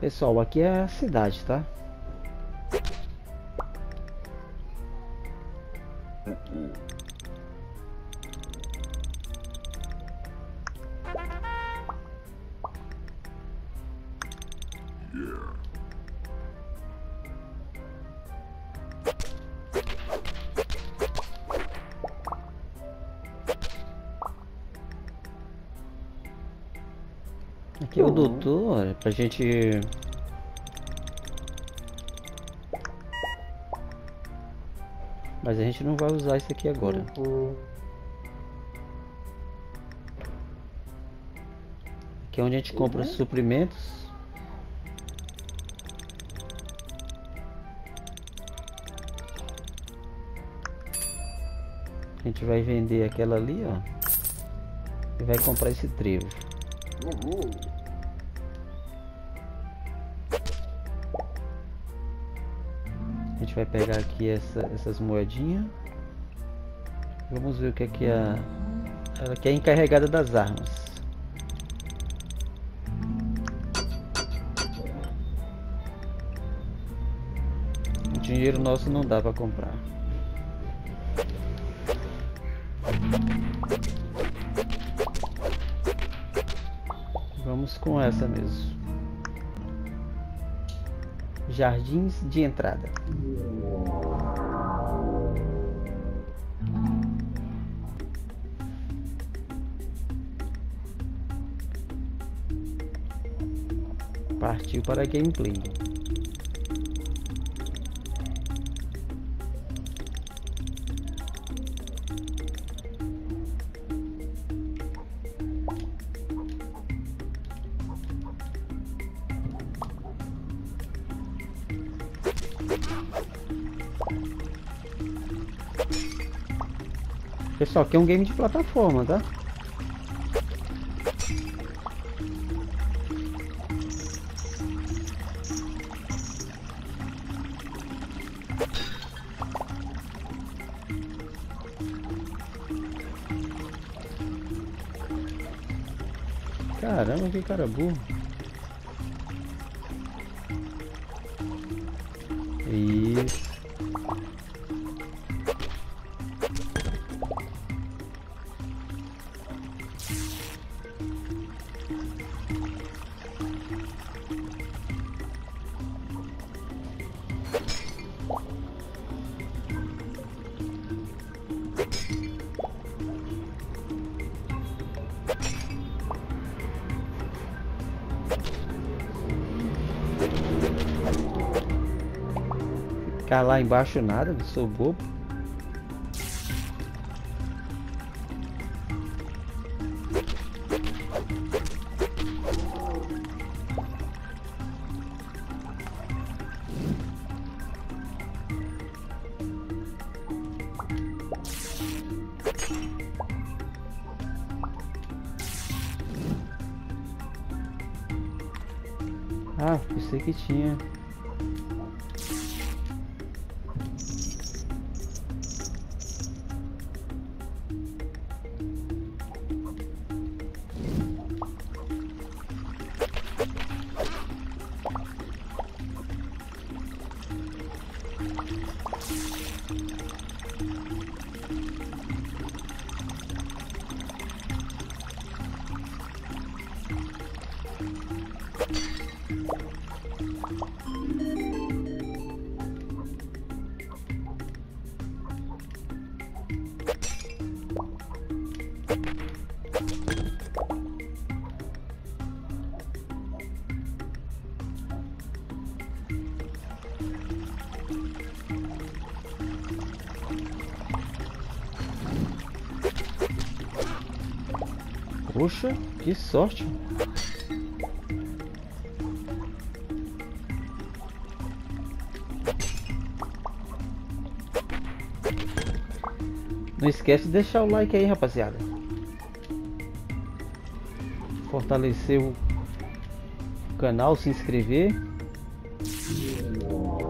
Pessoal, aqui é a cidade, tá? Aqui é o doutor, pra gente... Mas a gente não vai usar isso aqui agora. Aqui é onde a gente compra os suprimentos. A gente vai vender aquela ali, ó. E vai comprar esse trevo. A gente vai pegar aqui essas moedinhas. Vamos ver o que é que ela que é encarregada das armas. O dinheiro nosso não dá para comprar. Vamos com essa mesmo. Jardins de entrada. Partiu para a gameplay. Pessoal, aqui é um game de plataforma, tá? Caramba, que cara burro. Isso. Ficar lá embaixo nada, não sou bobo. Ah, pensei que tinha. Poxa, que sorte! Não esquece de deixar o like aí, rapaziada. Fortalecer o canal, se inscrever.